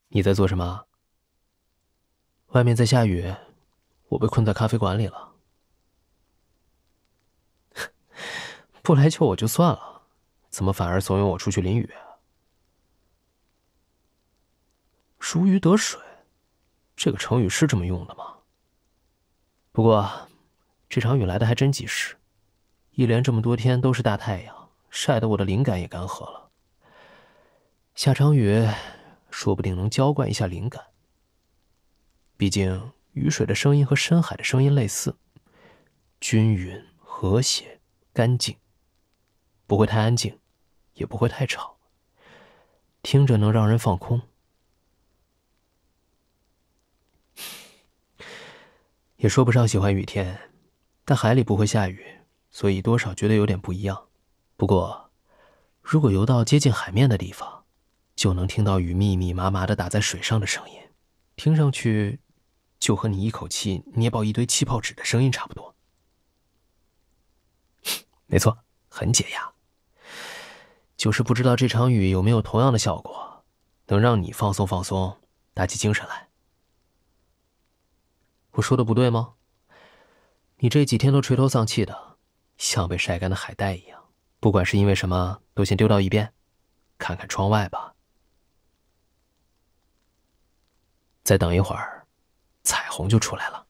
你在做什么？外面在下雨，我被困在咖啡馆里了。不来救我就算了，怎么反而怂恿我出去淋雨？如鱼得水，这个成语是这么用的吗？不过，这场雨来的还真及时，一连这么多天都是大太阳，晒得我的灵感也干涸了。下场雨，说不定能浇灌一下灵感。毕竟雨水的声音和深海的声音类似，均匀、和谐、干净，不会太安静，也不会太吵，听着能让人放空。也说不上喜欢雨天，但海里不会下雨，所以多少觉得有点不一样。不过，如果游到接近海面的地方，就能听到雨密密麻麻地打在水上的声音，听上去就和你一口气捏爆一堆气泡纸的声音差不多。没错，很解压。就是不知道这场雨有没有同样的效果，能让你放松放松，打起精神来。我说的不对吗？你这几天都垂头丧气的，像被晒干的海带一样。不管是因为什么，都先丢到一边，看看窗外吧。再等一会儿，彩虹就出来了。